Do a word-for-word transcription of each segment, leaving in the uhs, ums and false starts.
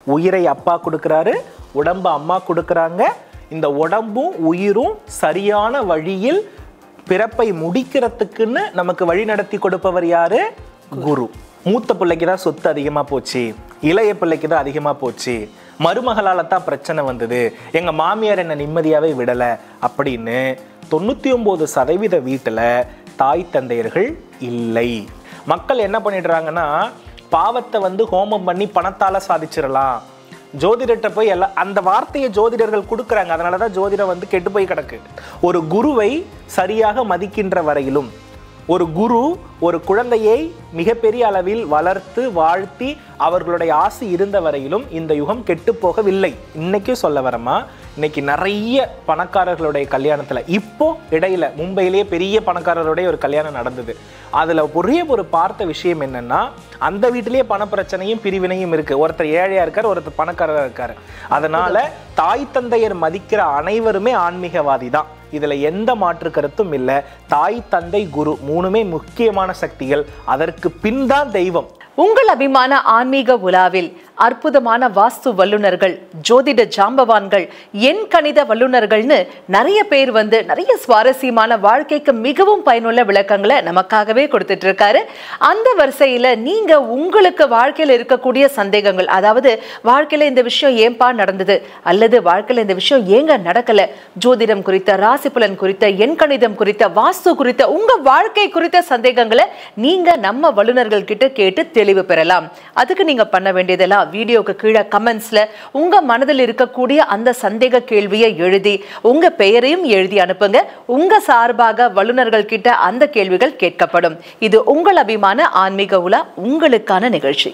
உயிரை அப்பா கொடுக்குறாரு, உடம்பு அம்மா கொடுக்குறாங்க. இந்த உடம்பும் உயிரும் சரியான வழியில் பிறப்பை முடிக்கிறதுக்குன்னு நமக்கு வழி நடத்தி கொடுப்பவர் யாரு? குரு. மூத்த பிள்ளைக்கு தான் சொத்து அதிகமா போச்சு, இளைய பிள்ளைக்கு தான் அதிகமா போச்சு, மருமகளால தான் பிரச்சனை வந்தது, எங்க மாமியார் என்ன நிம்மதியாவே விடல அப்படின்னு தொண்ணூத்தி ஒன்பது சதவீத வீட்டுல தாய் தந்தையர்கள் இல்லை. மக்கள் என்ன பண்ணிடுறாங்கன்னா, பாவத்தை வந்து ஹோமம் பண்ணி பணத்தால சாதிச்சிடலாம், ஜோதிடர்கிட்ட போய் எல்லாம் அந்த வார்த்தையை ஜோதிடர்கள் கொடுக்குறாங்க. அதனாலதான் ஜோதிடம் வந்து கெட்டு போய் கிடக்கு. ஒரு குருவை சரியாக மதிக்கின்ற வரையிலும், ஒரு குரு ஒரு குழந்தையை மிகப்பெரிய அளவில் வளர்த்து வாழ்த்தி அவர்களுடைய ஆசை இருந்த வரையிலும் இந்த யுகம் கெட்டு போகவில்லை. இன்னைக்கும் சொல்ல வரமா, இன்னைக்கு நிறைய பணக்காரர்களுடைய கல்யாணத்துல, இப்போ இடையில மும்பையிலேயே பெரிய பணக்காரருடைய ஒரு கல்யாணம் நடந்தது. அதுல ஒரே ஒரு பார்த்த விஷயம் என்னன்னா, அந்த வீட்டிலேயே பண பிரச்சனையும் பிரிவினையும் இருக்கு. ஒருத்தர் ஏழையா இருக்காரு, ஒருத்தர் பணக்காரரா இருக்காரு. அதனால தாய் தந்தையர் மதிக்கிற அனைவருமே ஆன்மீகவாதி தான். இதுல எந்த மாற்று கருத்தும் இல்லை. தாய் தந்தை குரு மூணுமே முக்கியமான சக்திகள், அதற்கு பின் தான் தெய்வம். உங்கள் அபிமான ஆன்மீக உலாவில் அற்புதமான வாஸ்து வல்லுநர்கள், ஜோதிட ஜாம்பவான்கள், எண் கணித வல்லுநர்கள்னு நிறைய பேர் வந்து நிறைய சுவாரஸ்யமான வாழ்க்கைக்கு மிகவும் பயனுள்ள விளக்கங்களை நமக்காகவே கொடுத்துட்டு இருக்காரு. அந்த வரிசையில நீங்க உங்களுக்கு வாழ்க்கையில இருக்கக்கூடிய சந்தேகங்கள், அதாவது வாழ்க்கையில இந்த விஷயம் ஏன்பா நடந்தது, அல்லது வாழ்க்கையில இந்த விஷயம் ஏங்க நடக்கல, ஜோதிடம் குறித்த, ராசி பலன் குறித்த, எண் கணிதம் குறித்த, வாஸ்து குறித்த, உங்க வாழ்க்கை குறித்த சந்தேகங்களை நீங்க நம்ம வல்லுநர்கள் கிட்ட கேட்டு தெளிவு பெறலாம். அதுக்கு நீங்க பண்ண வேண்டியதெல்லாம் வீடியோக்கு கீழே கமெண்ட்ஸ்ல உங்க மனதில் இருக்கக்கூடிய அந்த சந்தேக கேள்வியை எழுதி உங்க பெயரையும் எழுதி அனுப்புங்க. உங்க சார்பாக வல்லுநர்கள் கிட்ட அந்த கேள்விகள் கேட்கப்படும். இது உங்கள் அபிமான ஆன்மீக உலா, உங்களுக்கான நிகழ்ச்சி.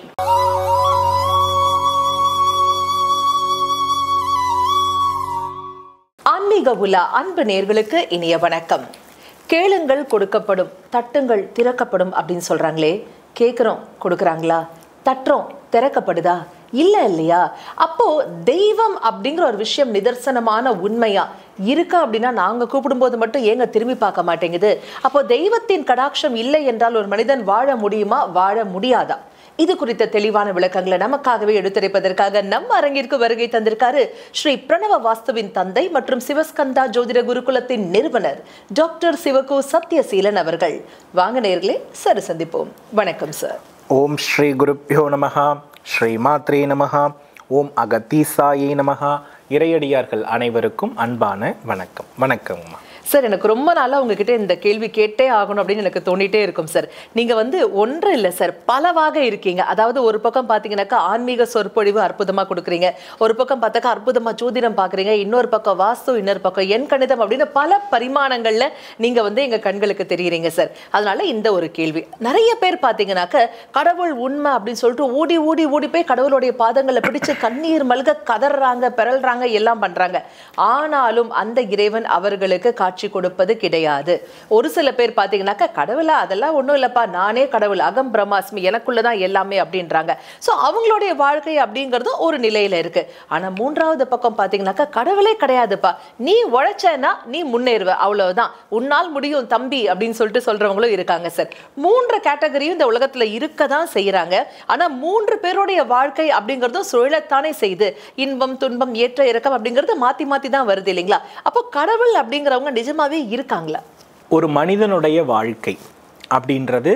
ஆன்மீக உலா அன்பு நேயர்களுக்கு இனிய வணக்கம். கேளுங்கள் கொடுக்கப்படும், தட்டுங்கள் திறக்கப்படும் அப்படின்னு சொல்றாங்களே, கேட்குறோம் கொடுக்குறாங்களா, தட்டுறோம் திறக்கப்படுதா? இல்ல இல்லையா? அப்போ தெய்வம் அப்படிங்கிற ஒரு விஷயம் நிதர்சனமான உண்மையா இருக்கா அப்படின்னா நாங்க கூப்பிடும்போது மட்டும் ஏங்க திரும்பி பார்க்க மாட்டேங்குது? அப்போ தெய்வத்தின் கடாட்சம் இல்லை என்றால் ஒரு மனிதன் வாழ முடியுமா, வாழ முடியாதா? இது குறித்த தெளிவான விளக்கங்களை நமக்காகவே எடுத்துரைப்பதற்காக நம்ம அரங்கிற்கு வருகை தந்திருக்காரு ஸ்ரீ பிரணவ வாஸ்துவின் தந்தை மற்றும் சிவஸ்கந்தா ஜோதிட குருகுலத்தின் நிறுவனர் டாக்டர் சிவகு சத்யசீலன் அவர்கள். வாங்க நேயர்களே, சரி சந்திப்போம். வணக்கம் சார். ஓம் ஸ்ரீ குருப்யோ நமஹா, ஸ்ரீ மாத்ரே நமஹா, ஓம் அகத்தீசாயை நமஹா. இறையடியார்கள் அனைவருக்கும் அன்பான வணக்கம். வணக்கம் சார். எனக்கு ரொம்ப நாளா உங்ககிட்ட இந்த கேள்வி கேட்டே ஆகணும் அப்படின்னு எனக்கு தோண்டிட்டே இருக்கும் சார். நீங்க வந்து ஒன்று இல்லை சார், பலவாக இருக்கீங்க. அதாவது ஒரு பக்கம் பாத்தீங்கன்னாக்கா ஆன்மீக சொற்பொழிவு அற்புதமா கொடுக்குறீங்க, ஒரு பக்கம் பார்த்தாக்கா அற்புதமா ஜோதிடம் பாக்குறீங்க, இன்னொரு பக்கம் வாஸ்து, இன்னொரு பக்கம் எண் கணிதம் அப்படின்னு பல பரிமாணங்கள்ல நீங்க வந்து எங்க கண்களுக்கு தெரியுறீங்க சார். அதனால இந்த ஒரு கேள்வி, நிறைய பேர் பாத்தீங்கன்னாக்க கடவுள் உண்மை அப்படின்னு சொல்லிட்டு ஓடி ஓடி ஓடி போய் கடவுளுடைய பாதங்களை பிடிச்சு கண்ணீர் மல்க கதறாங்க, பெறல்றாங்க, எல்லாம் பண்றாங்க. ஆனாலும் அந்த இறைவன் அவர்களுக்கு காட்சி கொடுப்பது கிடையாது. ஒரு சில பேர் பாத்தீங்கன்னாக்கா கடவுளா, அதெல்லாம் ஒண்ணும் இல்லப்பா, நானே கடவுள், அகம் பிரம்மாஸ்மி, எனக்குள்ளதான் எல்லாமே அப்படின்றாங்க. சோ அவங்களுடைய வாழ்க்கை அப்படிங்கிறது ஒரு நிலையில இருக்கு. ஆனா மூன்றாவது பக்கம் பாத்தீங்கன்னாக்கா கடவுளே கிடையாதுப்பா, நீ உழைச்சனா நீ முன்னேறுவ, அவ்வளவுதான், உன்னால் முடியும் தம்பி அப்படின்னு சொல்லிட்டு சொல்றவங்களும் இருக்காங்க சார். மூன்று கேட்டகரியும் இந்த உலகத்துல இருக்கதான் செய்யறாங்க. ஆனா மூன்று பேருடைய வாழ்க்கை அப்படிங்கறதும் சுழலத்தானே செய்து, இன்பம் துன்பம் ஏற்ற இறக்கம் அப்படிங்கிறது மாத்தி மாத்தி தான் வருது இல்லைங்களா? அப்போ கடவுள் அப்படிங்கிறவங்க நிஜமாவே இருக்காங்களா? ஒரு மனிதனுடைய வாழ்க்கை அப்படின்றது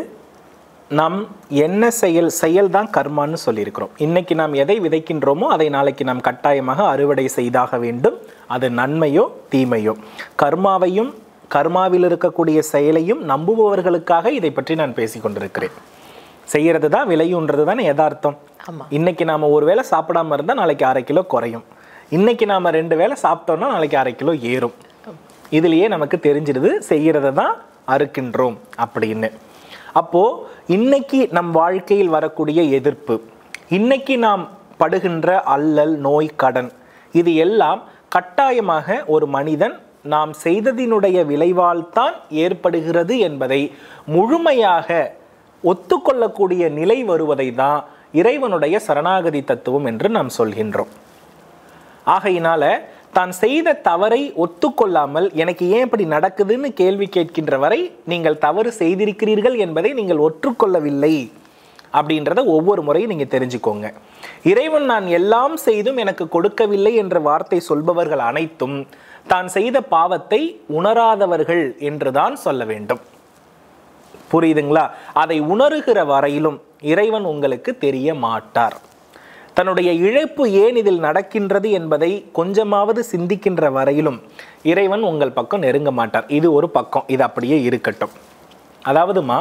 நாம் என்ன செயல் செயல் தான் கர்மான்னு சொல்லியிருக்கிறோம். இன்னைக்கு நாம் எதை விதைக்கின்றோமோ அதை நாளைக்கு நாம் கட்டாயமாக அறுவடை செய்தாக வேண்டும். அது நன்மையோ தீமையோ, கர்மாவையும் கர்மாவில் இருக்கக்கூடிய செயலையும் நம்புபவர்களுக்காக இதை பற்றி நான் பேசி கொண்டிருக்கிறேன். செய்யறது தான் விளையுன்றது தானே யதார்த்தம். இன்னைக்கு நாம ஒரு வேளை சாப்பிடாம இருந்தா நாளைக்கு அரை கிலோ குறையும், இன்னைக்கு நாம ரெண்டு வேளை சாப்பிட்டோம்னா நாளைக்கு அரை கிலோ ஏறும். இதுலயே நமக்கு தெரிஞ்சிடுது செய்யறத தான் அறுக்கின்றோம் அப்படின்னு. அப்போ இன்னைக்கு நம் வாழ்க்கையில் வரக்கூடிய எதிர்ப்பு, இன்னைக்கு நாம் படுகின்ற அல்லல், நோய், கடன், இது எல்லாம் கட்டாயமாக ஒரு மனிதன் நாம் செய்ததினுடைய விளைவால் தான் ஏற்படுகிறது என்பதை முழுமையாக ஒத்துக்கொள்ளக்கூடிய நிலை வருவதை தான் இறைவனுடைய சரணாகதி தத்துவம் என்று நாம் சொல்கின்றோம். ஆகையினால தான் செய்த தவறை ஒத்துக்கொள்ளாமல் எனக்கு ஏன் இப்படி நடக்குதுன்னு கேள்வி கேட்கின்ற வரை நீங்கள் தவறு செய்திருக்கிறீர்கள் என்பதை நீங்கள் ஒற்றுக்கொள்ளவில்லை. அப்படின்றத ஒவ்வொரு முறையும் நீங்க தெரிஞ்சுக்கோங்க. இறைவன் நான் எல்லாம் செய்தும் எனக்கு கொடுக்கவில்லை என்ற வார்த்தை சொல்பவர்கள் அனைத்தும் தான் செய்த பாவத்தை உணராதவர்கள் என்றுதான் சொல்ல வேண்டும். புரியுதுங்களா? அதை உணர்கிற வரையிலும் இறைவன் உங்களுக்கு தெரிய மாட்டார். தன்னுடைய இழப்பு ஏன் இதில் நடக்கின்றது என்பதை கொஞ்சமாவது சிந்திக்கின்ற வரையிலும் இறைவன் உங்கள் பக்கம் நெருங்க மாட்டார். இது ஒரு பக்கம், இது அப்படியே இருக்கட்டும். அதாவதுமா,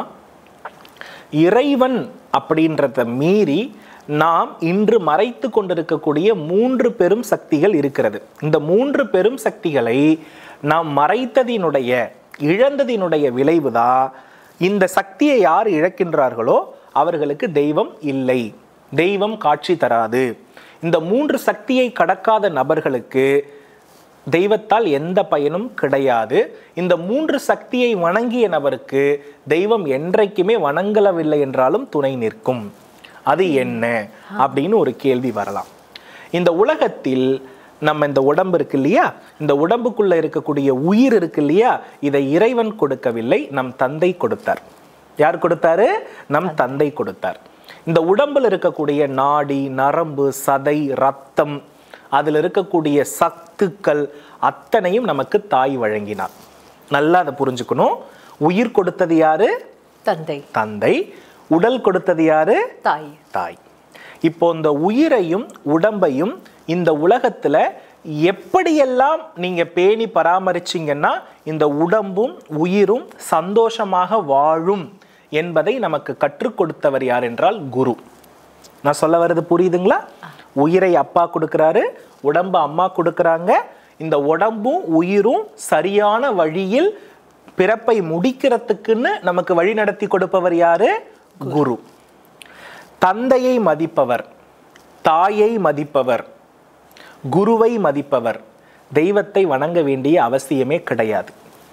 இறைவன் அப்படின்றத மீறி நாம் இன்று மறைத்து கொண்டிருக்கக்கூடிய மூன்று பெரும் சக்திகள் இருக்கிறது. இந்த மூன்று பெரும் சக்திகளை நாம் மறைத்ததினுடைய இழந்ததினுடைய விளைவுதான் இந்த சக்தியை யார் இழக்கின்றார்களோ அவர்களுக்கு தெய்வம் இல்லை, தெய்வம் காட்சி தராது. இந்த மூன்று சக்தியை கடக்காத நபர்களுக்கு தெய்வத்தால் எந்த பயனும் கிடையாது. இந்த மூன்று சக்தியை வணங்கிய நபருக்கு தெய்வம் என்றைக்குமே வணங்கவில்லை என்றாலும் துணை நிற்கும். அது என்ன அப்படின்னு ஒரு கேள்வி வரலாம். இந்த உலகத்தில் நம்ம இந்த உடம்பு இருக்கு இல்லையா, இந்த உடம்புக்குள்ள இருக்கக்கூடிய உயிர் இருக்கு இல்லையா, இதை இறைவன் கொடுக்கவில்லை, நம் தந்தை கொடுத்தார். யார் கொடுத்தாரு? நம் தந்தை கொடுத்தார். இந்த உடம்புல இருக்கக்கூடிய நாடி, நரம்பு, சதை, ரத்தம், அதில் இருக்கக்கூடிய சத்துக்கள் அத்தனையும் நமக்கு தாய் வழங்கினார். நல்லா அதை புரிஞ்சுக்கணும். உயிர் கொடுத்தது யாரு? தந்தை. தந்தை. உடல் கொடுத்தது யாரு? தாய். தாய். இப்போ இந்த உயிரையும் உடம்பையும் இந்த உலகத்துல எப்படியெல்லாம் நீங்க பேணி பராமரிச்சீங்கன்னா இந்த உடம்பும் உயிரும் சந்தோஷமாக வாழும் என்பதை நமக்கு கற்றுக் கொடுத்தவர் யார் என்றால் குரு. நான் சொல்ல வர்றது புரியுதுங்களா? உயிரை அப்பா கொடுக்கிறாரு, உடம்பு அம்மா கொடுக்கறாங்க. இந்த உடம்பும் உயிரும் சரியான வழியில் பிறப்பை முடிக்கிறதுக்குன்னு நமக்கு வழி நடத்தி கொடுப்பவர் யாரு? குரு. தந்தையை மதிப்பவர், தாயை மதிப்பவர், குருவை மதிப்பவர் தெய்வத்தை வணங்க வேண்டிய அவசியமே கிடையாது.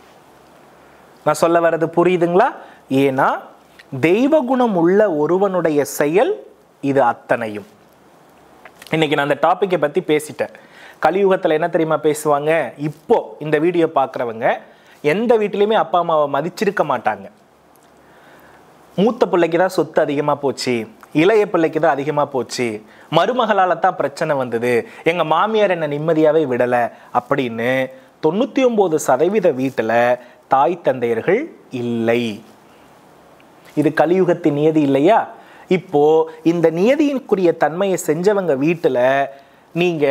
நான் சொல்ல வர்றது புரியுதுங்களா? ஏன்னா தெய்வ குணம் உள்ள ஒருவனுடைய செயல் இது அத்தனையும். இன்னைக்கு நான் அந்த டாபிக்கை பத்தி பேசிட்டேன். கலியுகத்துல என்ன தெரியுமா பேசுவாங்க? இப்போ இந்த வீடியோ பார்க்குறவங்க எந்த வீட்டிலையுமே அப்பா அம்மாவை மதிச்சிருக்க மாட்டாங்க. மூத்த பிள்ளைக்கு தான் சொத்து அதிகமாக போச்சு, இளைய பிள்ளைக்கு தான் அதிகமாக போச்சு, மருமகளால் தான் பிரச்சனை வந்தது, எங்கள் மாமியார் என்ன நிம்மதியாகவே விடலை அப்படின்னு தொண்ணூற்றி ஒம்பது சதவீத வீட்டில் தாய் தந்தையர்கள் இல்லை. இது கலியுகத்தின் நியதி இல்லையா? இப்போ இந்த நியதியின்குரிய தன்மையை செஞ்சவங்க வீட்டில் நீங்க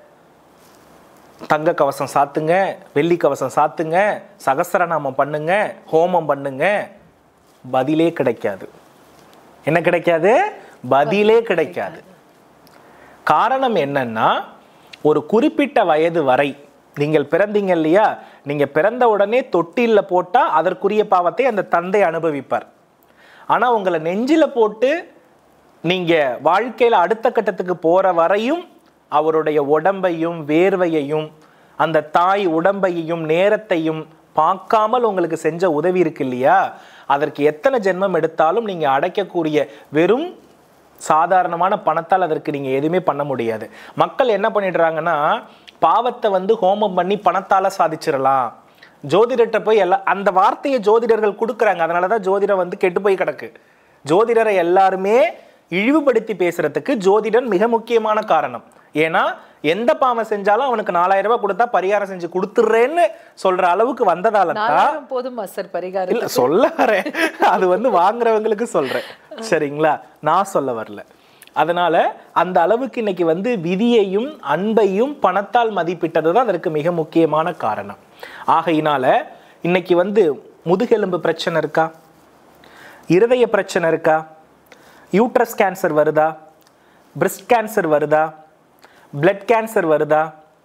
தங்க கவசம் சாத்துங்க, வெள்ளி கவசம் சாத்துங்க, சகஸ்ரநாமம் பண்ணுங்க, ஹோமம் பண்ணுங்க, பதிலே கிடைக்காது. என்ன கிடைக்காது? பதிலே கிடைக்காது. காரணம் என்னன்னா, ஒரு குறிப்பிட்ட வயது வரை நீங்கள் பிறந்தீங்க இல்லையா, நீங்க பிறந்த உடனே தொட்டில்ல போட்டா அதற்குரிய பாவத்தை அந்த தந்தை அனுபவிப்பார். ஆனா உங்களை நெஞ்சில போட்டு நீங்க வாழ்க்கையில அடுத்த கட்டத்துக்கு போற வரையும் அவருடைய உடம்பையும் வேர்வையையும் அந்த தாய் உடம்பையும் நேரத்தையும் பார்க்காமல் உங்களுக்கு செஞ்ச உதவி இருக்கு இல்லையா, அதற்கு எத்தனை ஜென்மம் எடுத்தாலும் நீங்க அடைக்கக்கூடிய வெறும் சாதாரணமான பணத்தால் அதற்கு நீங்க எதுவுமே பண்ண முடியாது. மக்கள் என்ன பண்ணிடுறாங்கன்னா, பாவத்தை வந்து ஹோமம் பண்ணி பணத்தால சாதிச்சிடலாம், ஜோதிடர்கிட்ட போய் எல்லாம் அந்த வார்த்தையை ஜோதிடர்கள் கொடுக்குறாங்க. அதனாலதான் ஜோதிடம் வந்து கெட்டு போய் கிடக்கு. ஜோதிடரை எல்லாருமே இழிவுபடுத்தி பேசுறதுக்கு ஜோதிடன் மிக முக்கியமான காரணம். ஏன்னா எந்த பாவம் செஞ்சாலும் அவனுக்கு நாலாயிரம் ரூபாய் கொடுத்தா பரிகாரம் செஞ்சு கொடுத்துடுறேன்னு சொல்ற அளவுக்கு வந்ததால தான் போதுமா சார் பரிகாரம்? இல்ல சொல்ல வரேன், அது வந்து வாங்குறவங்களுக்கு சொல்றேன், சரிங்களா? நான் சொல்ல வரல. அதனால அந்த அளவுக்கு இன்னைக்கு வந்து விதியையும் அன்பையும் பணத்தால் மதிப்பிட்டதுதான் அதற்கு மிக முக்கியமான காரணம். ஆகையினால இன்னைக்கு வந்து முதுகெலும்பு பிரச்சனை இருக்கா, இருதய பிரச்சனை இருக்கா, யூட்ரஸ் கேன்சர் வருதா, பிரெஸ்ட் கேன்சர் வருதா, பிளட் கேன்சர் வருதா,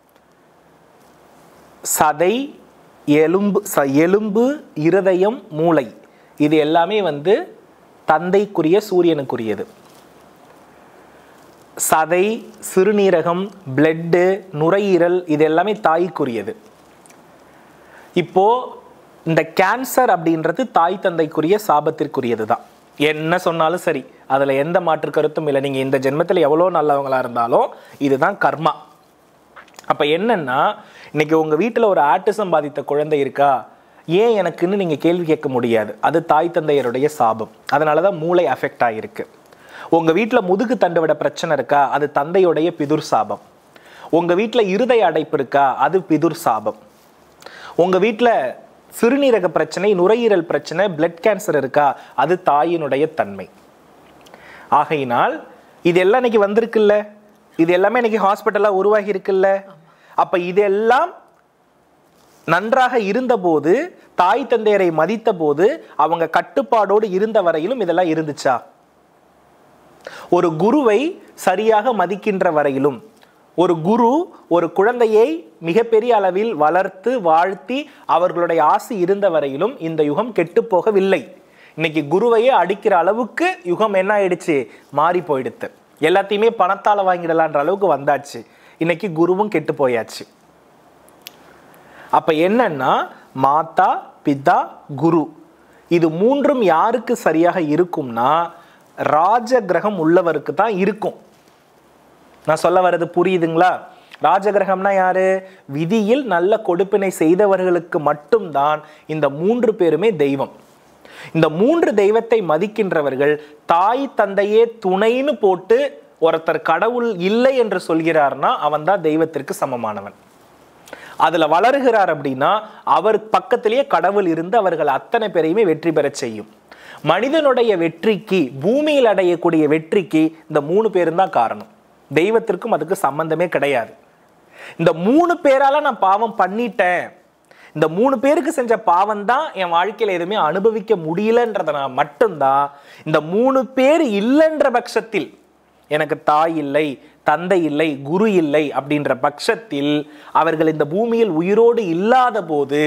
சதை, எலும்பு எலும்பு இருதயம், மூளை, இது எல்லாமே வந்து தந்தைக்குரிய சூரியனுக்குரியது. சதை, சிறுநீரகம், பிளட்டு, நுரையீரல் இது எல்லாமே தாய்க்குரியது. இப்போ இந்த கேன்சர் அப்படின்றது தாய் தந்தைக்குரிய சாபத்திற்குரியது தான். என்ன சொன்னாலும் சரி, அதுல எந்த மாற்று கருத்தும் இல்லை. நீங்க இந்த ஜென்மத்தில் எவ்வளோ நல்லவங்களா இருந்தாலும் இதுதான் கர்மா. அப்ப என்னன்னா, இன்னைக்கு உங்க வீட்டுல ஒரு ஆட்டிசம் பாதித்த குழந்தை இருக்கா, ஏன் எனக்குன்னு நீங்க கேள்வி கேட்க முடியாது. அது தாய் தந்தையருடைய சாபம். அதனாலதான் மூளை அஃபெக்ட் ஆகிருக்கு. உங்க வீட்டுல முதுகு தண்டுவிட பிரச்சனை இருக்கா, அது தந்தையுடைய பிதுர் சாபம். உங்க வீட்டுல இருதய அடைப்பு இருக்கா, அது பிதுர் சாபம். உங்க வீட்டுல சிறுநீரக பிரச்சனை, நுரையீரல் பிரச்சனை, பிளட் கேன்சர் இருக்கா, அது தாயினுடைய தன்மை. ஆகையினால் இது எல்லாம் இன்னைக்கு வந்திருக்குல்ல, இது எல்லாமே இன்னைக்கு ஹாஸ்பிட்டலா உருவாகி இருக்குல்ல. அப்ப இதெல்லாம் நன்றாக இருந்தபோது, தாய் தந்தையரை மதித்த போது, அவங்க கட்டுப்பாடோடு இருந்த வரையிலும் இதெல்லாம் இருந்துச்சா? ஒரு குருவை சரியாக மதிக்கின்ற வரையிலும், ஒரு குரு ஒரு குழந்தையை மிகப்பெரிய அளவில் வளர்த்து வாழ்த்தி அவர்களுடைய ஆசி இருந்த வரையிலும் இந்த யுகம் கெட்டு போகவில்லை. இன்னைக்கு குருவையே அடிக்கிற அளவுக்கு யுகம் என்ன ஆயிடுச்சு, மாறி போயிடுத்து. எல்லாத்தையுமே பணத்தால வாங்கிடலான்ற அளவுக்கு வந்தாச்சு. இன்னைக்கு குருவும் கெட்டு போயாச்சு. அப்ப என்னன்னா, மாதா பிதா குரு இது மூன்றும் யாருக்கு சரியாக இருக்கும்னா, ராஜ கிரகம் உள்ளவருக்கு தான் இருக்கும். நான் சொல்ல வர்றது புரியுதுங்களா? ராஜகிரகம்னா யாரு? விதியில் நல்ல கொடுப்பினை செய்தவர்களுக்கு மட்டும்தான் இந்த மூன்று பேருமே தெய்வம். இந்த மூன்று தெய்வத்தை மதிக்கின்றவர்கள் தாய் தந்தையே துணைன்னு போட்டு ஒருத்தர் கடவுள் இல்லை என்று சொல்கிறார்னா அவன் தான் தெய்வத்திற்கு சமமானவன். அதுல வளருகிறார் அப்படின்னா அவர் பக்கத்திலேயே கடவுள் இருந்து அவர்கள் அத்தனை பேரையுமே வெற்றி பெற செய்யும். மனிதனுடைய வெற்றிக்கு, பூமியில் அடையக்கூடிய வெற்றிக்கு இந்த மூணு பேரும் தான் காரணம். தெய்வத்திற்கும் அதுக்கு சம்பந்தமே கிடையாது. இந்த மூணு பேரால நான் பாவம் பண்ணிட்டேன், இந்த மூணு பேருக்கு செஞ்ச பாவம் தான் என் வாழ்க்கையில எதுவுமே அனுபவிக்க முடியலன்றத மட்டும்தான். இந்த மூணு பேர் இல்லைன்ற பட்சத்தில், எனக்கு தாய் இல்லை, தந்தை இல்லை, குரு இல்லை அப்படின்ற பட்சத்தில் அவர்கள் இந்த பூமியில் உயிரோடு இல்லாத போது,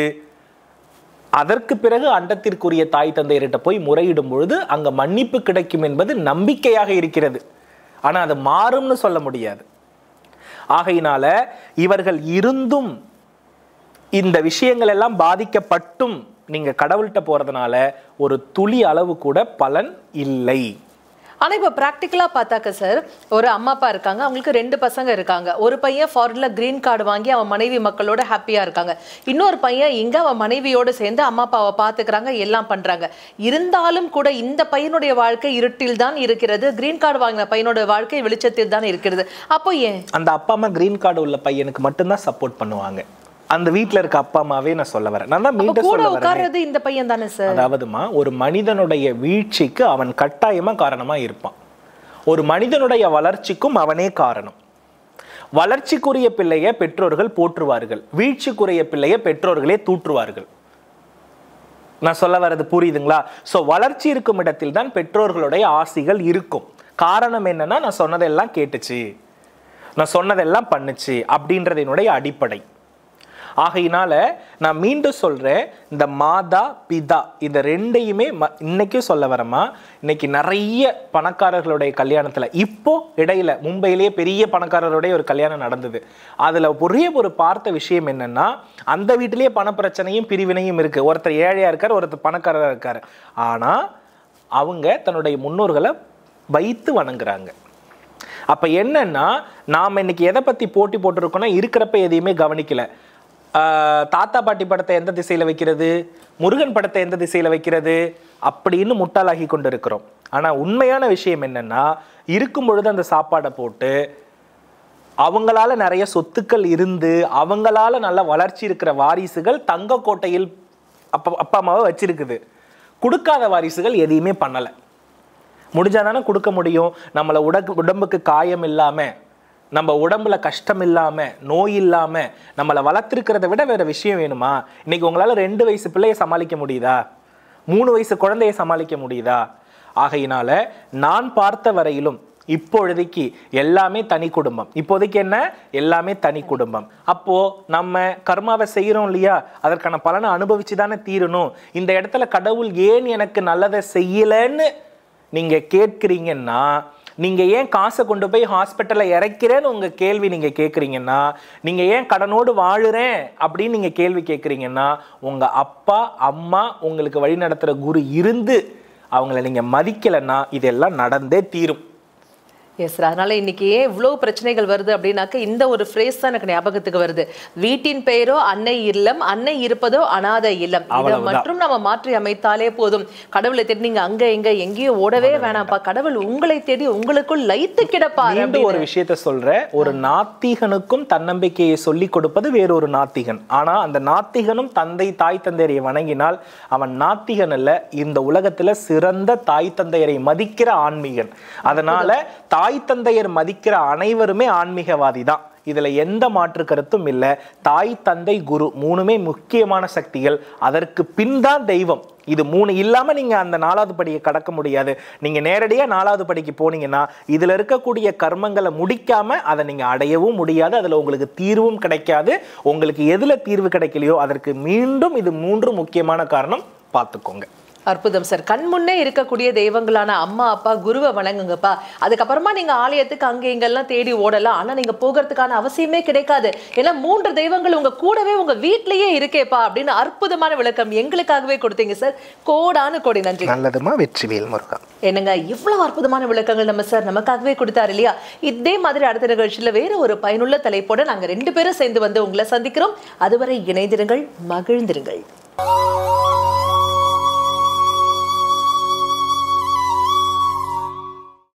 அதற்கு பிறகு அண்டத்திற்குரிய தாய் தந்தையர்கிட்ட போய் முறையிடும் பொழுது அங்க மன்னிப்பு கிடைக்கும் என்பது நம்பிக்கையாக இருக்கிறது. ஆனா அது மாறும்னு சொல்ல முடியாது. ஆகையினால இவர்கள் இருந்தும் இந்த விஷயங்கள் எல்லாம் பாதிக்கப்பட்டும் நீங்க கடவுள்கிட்ட போறதுனால ஒரு துளி அளவு கூட பலன் இல்லை. ஆனா இப்ப பிராக்டிக்கலா பார்த்தாக்க சார், ஒரு அம்மா அப்பா இருக்காங்க, அவங்களுக்கு ரெண்டு பசங்க இருக்காங்க. ஒரு பையன் ஃபாரின்ல கிரீன் கார்டு வாங்கி அவன் மனைவி மக்களோட ஹாப்பியா இருக்காங்க. இன்னொரு பையன் இங்க அவன் மனைவியோட சேர்ந்து அம்மா அப்பாவை பாத்துக்கிறாங்க, எல்லாம் பண்றாங்க. இருந்தாலும் கூட இந்த பையனுடைய வாழ்க்கை இருட்டில் தான் இருக்கிறது, கிரீன் கார்டு வாங்கின பையனோட வாழ்க்கை வெளிச்சத்தில் தான் இருக்கிறது. அப்போ ஏன் அந்த அப்பா அம்மா கிரீன் கார்டு உள்ள பையனுக்கு மட்டும்தான் சப்போர்ட் பண்ணுவாங்க? அந்த வீட்டுல இருக்க அப்பா அம்மாவே நான் சொல்ல வரேன். நான் தான் மீண்டும் சொல்ல வரேன், இந்த பையன் தானே சார். அதாவதுமா, ஒரு மனிதனுடைய வீழ்ச்சிக்கு அவன் கட்டாயமா காரணமா இருப்பான். ஒரு மனிதனுடைய வளர்ச்சிக்கும் அவனே காரணம். வளர்ச்சிக்குரிய பிள்ளைய பெற்றோர்கள் போற்றுவார்கள், வீழ்ச்சிக்குரிய பிள்ளைய பெற்றோர்களே தூற்றுவார்கள். நான் சொல்ல வர்றது புரியுதுங்களா? சோ வளர்ச்சி இருக்கும் இடத்தில் தான் பெற்றோர்களுடைய ஆசிகள் இருக்கும். காரணம் என்னன்னா, நான் சொன்னதெல்லாம் கேட்டுச்சு, நான் சொன்னதெல்லாம் பண்ணுச்சு அப்படின்றது என்னுடைய அடிப்படை. ஆகையினால நான் மீண்டும் சொல்றேன், இந்த மாதா பிதா இந்த ரெண்டையுமே இன்னைக்கும் சொல்ல வரமா. இன்னைக்கு நிறைய பணக்காரர்களுடைய கல்யாணத்துல, இப்போ இடையில மும்பையிலேயே பெரிய பணக்காரருடைய ஒரு கல்யாணம் நடந்தது. அதுல ஒரே ஒரு பார்த்த விஷயம் என்னன்னா, அந்த வீட்டிலேயே பண பிரச்சனையும் பிரிவினையும் இருக்கு. ஒருத்தர் ஏழையா இருக்காரு, ஒருத்தர் பணக்காரரா இருக்காரு. ஆனா அவங்க தன்னுடைய முன்னோர்களை வைத்து வணங்குறாங்க. அப்ப என்னன்னா, நாம இன்னைக்கு எதை பத்தி போட்டி போட்டிருக்கோம்னா, இருக்கிறப்ப எதையுமே கவனிக்கல. தாத்தா பாட்டி படத்தை எந்த திசையில வைக்கிறது, முருகன் படத்தை எந்த திசையில வைக்கிறது அப்படின்னு முட்டாளாகி கொண்டு இருக்கிறோம். ஆனா உண்மையான விஷயம் என்னன்னா, இருக்கும் பொழுது அந்த சாப்பாடை போட்டு அவங்களால நிறைய சொத்துக்கள் இருந்து அவங்களால நல்ல வளர்ச்சி இருக்கிற வாரிசுகள் தங்க கோட்டையில் அப்பா அப்பா அம்மாவை வச்சிருக்குது. கொடுக்காத வாரிசுகள் எதையுமே பண்ணலை. முடிஞ்சாதானே கொடுக்க முடியும். நம்மளை உட உடம்புக்கு காயம் இல்லாம, நம்ம உடம்புல கஷ்டம் இல்லாம, நோய் இல்லாம நம்மளை வளர்த்திருக்கிறத விட வேற விஷயம் வேணுமா? இன்னைக்கு உங்களால ரெண்டு வயசு பிள்ளைய சமாளிக்க முடியுதா? மூணு வயசு குழந்தைய சமாளிக்க முடியுதா? ஆகையினால நான் பார்த்த வரையிலும் இப்பொழுதைக்கு எல்லாமே தனி குடும்பம். இப்போதைக்கு என்ன, எல்லாமே தனி குடும்பம். அப்போ நம்ம கர்மாவை செய்யறோம் இல்லையா, அதற்கான பலனை அனுபவிச்சு தானே தீரணும். இந்த இடத்துல கடவுள் ஏன் எனக்கு நல்லதை செய்யலன்னு நீங்க கேட்கிறீங்கன்னா, நீங்க ஏன் காசை கொண்டு போய் ஹாஸ்பிட்டல்ல இறக்கிறேன்னு உங்க கேள்வி நீங்க கேட்குறீங்கன்னா, நீங்க ஏன் கடனோடு வாழுறேன் அப்படின்னு நீங்க கேள்வி கேட்குறீங்கன்னா, உங்க அப்பா அம்மா உங்களுக்கு வழி நடத்துற குரு இருந்து அவங்கள நீங்க மதிக்கலைன்னா இதெல்லாம் நடந்தே தீரும். எஸ் சார், அதனால இன்னைக்கு ஏன் இவ்வளவு பிரச்சனைகள் வருது அப்படின்னாக்க இந்த ஒரு ஃப்ரேஸ் தான் எனக்கு ஞாபகத்துக்கு வருது. வீட்டின் பெயரோ அன்னை இல்லம், அன்னை இருப்பதோ அனாதை இல்லம். இதை மட்டும் நம்ம மாற்றி அமைத்தாலே போதும். கடவுளை தேடி நீங்க அங்க எங்க எங்கேயோ ஓடவே வேணாம்ப்பா, கடவுள் உங்களை தேடி உங்களுக்குள் லைத்து கிடப்பா. ஒரு விஷயத்த சொல்ற, ஒரு நாத்திகனுக்கும் தன்னம்பிக்கையை சொல்லி கொடுப்பது வேறொரு நாத்திகன். ஆனா அந்த நாத்திகனும் தந்தை தாய் தந்தையரை வணங்கினால் அவன் நாத்திகன் அல்ல, இந்த உலகத்துல சிறந்த தாய் தந்தையரை மதிக்கிற ஆன்மீகன். அதனால தாய் தந்தையர் மதிக்கிற அனைவருமே ஆன்மீகவாதி தான். இதுல எந்த மாற்று கருத்தும் இல்லை. தாய் தந்தை குரு மூணுமே முக்கியமான சக்திகள், அதற்கு பின் தான் தெய்வம். இது மூணு இல்லாம நீங்க அந்த நாலாவது படியை கடக்க முடியாது. நீங்க நேரடியா நாலாவது படிக்கு போனீங்கன்னா இதுல இருக்கக்கூடிய கர்மங்களை முடிக்காம அதை நீங்க அடையவும் முடியாது, அதுல உங்களுக்கு தீர்வும் கிடைக்காது. உங்களுக்கு எதுல தீர்வு கிடைக்கலையோ அதற்கு மீண்டும் இது மூன்று முக்கியமான காரணம், பார்த்துக்கோங்க. அற்புதம் சார். கண் முன்னே இருக்கக்கூடிய தெய்வங்களான அம்மா அப்பா குருவை வணங்குங்கப்பா. அதுக்கப்புறமா நீங்க ஆலயத்துக்கு அங்க இங்கெல்லாம் தேடி ஓடலாம். ஆனா நீங்க போகிறதுக்கான அவசியமே கிடைக்காது. ஏன்னா மூன்று தெய்வங்கள் உங்க கூடவே உங்க வீட்லயே இருக்கேப்பா அப்படின்னு அற்புதமான விளக்கம் எங்களுக்காகவே கொடுத்தீங்க சார். கோடானு கோடி நன்றி. நல்லதுமா, வெற்றிவேல் முருகா. என்னங்க இவ்வளவு அற்புதமான விளக்கங்கள் நம்ம சார் நமக்காகவே கொடுத்தாரு இல்லையா? இதே மாதிரி அடுத்த நிகழ்ச்சியில வேற ஒரு பயனுள்ள தலைப்போட நாங்க ரெண்டு பேரும் சேர்ந்து வந்து உங்களை சந்திக்கிறோம். அதுவரை இணைந்திருங்கள், மகிழ்ந்திருங்கள்.